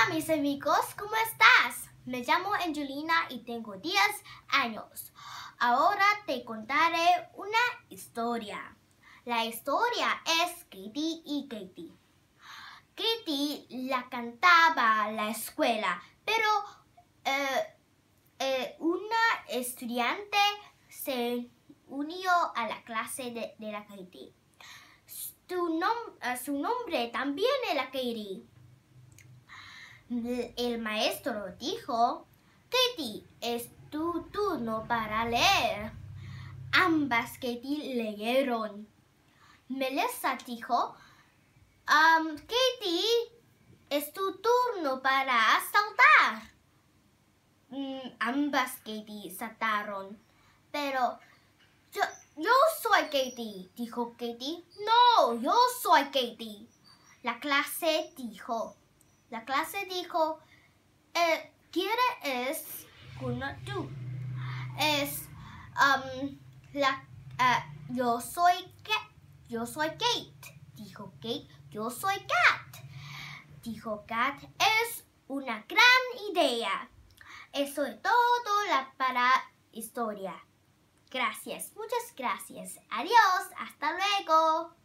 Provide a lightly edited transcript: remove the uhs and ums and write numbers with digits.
mis amigos, ¿cómo estás? Me llamo Angelina y tengo 10 años. Ahora te contaré una historia. La historia es Katie y Katie. Katie la cantaba a la escuela, pero una estudiante se unió a la clase de la Katie. Su nombre también era Katie. El maestro dijo: Katie, es tu turno para leer. Ambas Katie leyeron. Melissa dijo: Katie, es tu turno para saltar. Ambas Katie saltaron. Pero yo soy Katie, dijo Katie. No, yo soy Katie. La clase dijo, ¿quién es tú? Yo soy Kate, dijo Kate. Yo soy Kat, dijo Kat. Es una gran idea. Eso es todo para historia. Gracias, muchas gracias. Adiós, hasta luego.